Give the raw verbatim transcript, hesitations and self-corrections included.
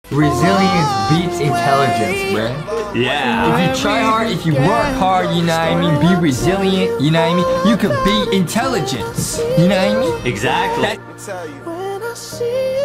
Resilience beats intelligence, bruh. Yeah. If you try hard, if you work hard, you know what I mean, be resilient, you know what I mean, you could beat intelligence, you know what I mean? Exactly. That